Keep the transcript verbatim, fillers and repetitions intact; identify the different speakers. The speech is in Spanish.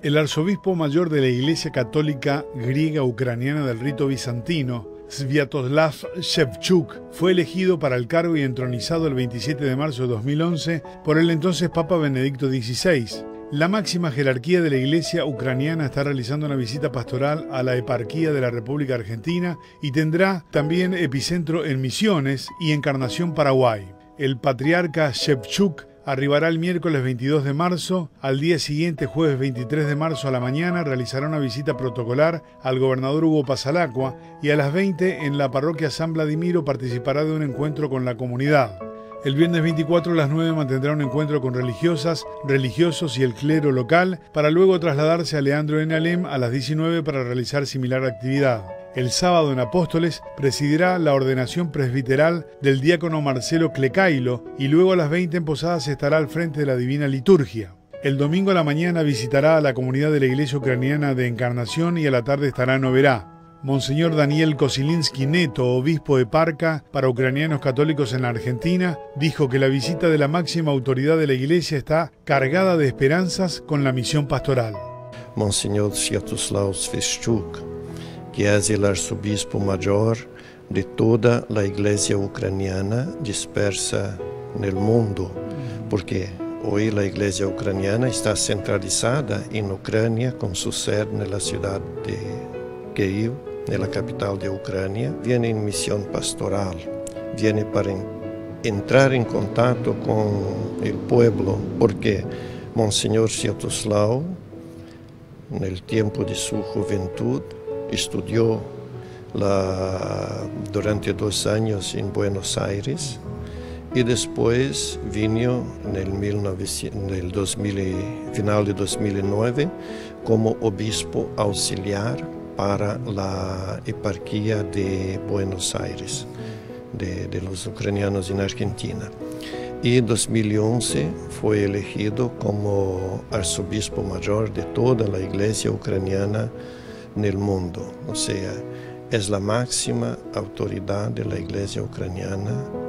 Speaker 1: El arzobispo mayor de la Iglesia Católica Griega Ucraniana del rito bizantino, Sviatoslav Shevchuk, fue elegido para el cargo y entronizado el veintisiete de marzo de dos mil once por el entonces Papa Benedicto dieciséis. La máxima jerarquía de la Iglesia ucraniana está realizando una visita pastoral a la eparquía de la República Argentina y tendrá también epicentro en Misiones y Encarnación, Paraguay. El patriarca Shevchuk arribará el miércoles veintidós de marzo. Al día siguiente, jueves veintitrés de marzo a la mañana, realizará una visita protocolar al gobernador Hugo Pasalacqua y a las veinte en la parroquia San Vladimiro participará de un encuentro con la comunidad. El viernes veinticuatro a las nueve mantendrá un encuentro con religiosas, religiosos y el clero local para luego trasladarse a Leandro en Alem a las diecinueve para realizar similar actividad. El sábado en Apóstoles presidirá la ordenación presbiteral del diácono Marcelo Clecailo y luego a las veinte en Posadas estará al frente de la Divina Liturgia. El domingo a la mañana visitará a la comunidad de la Iglesia Ucraniana de Encarnación y a la tarde estará en Oberá. Monseñor Daniel Kosilinsky Neto, obispo de Parca para ucranianos católicos en la Argentina, dijo que la visita de la máxima autoridad de la Iglesia está cargada de esperanzas con la misión pastoral.
Speaker 2: Monseñor Sviatoslav Shevchuk, que es el arzobispo mayor de toda la iglesia ucraniana dispersa en el mundo, porque hoy la iglesia ucraniana está centralizada en Ucrania con su sede en la ciudad de Kiev, en la capital de Ucrania. Viene en misión pastoral, viene para entrar en contacto con el pueblo, porque Monseñor Sviatoslav, en el tiempo de su juventud, estudió la, durante dos años en Buenos Aires y después vino en el, mil novecientos, en el dos mil, final de dos mil nueve como obispo auxiliar para la eparquía de Buenos Aires, de, de los ucranianos en Argentina. Y en dos mil once fue elegido como arzobispo mayor de toda la iglesia ucraniana en el mundo, o sea, es la máxima autoridad de la iglesia ucraniana